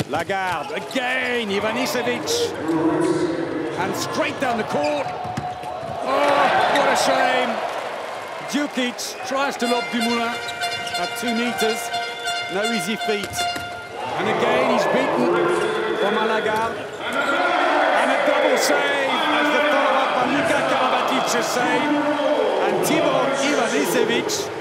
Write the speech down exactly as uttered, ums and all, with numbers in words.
Lagarde again, Ivanisevic. And straight down the court. Oh, what a shame. Dukic tries to lob Dumoulin at two meters. No easy feat. And again, he's beaten from Lagarde. And a double save as the follow-up by Luka Karabatic's save. And Tibor Ivanisevic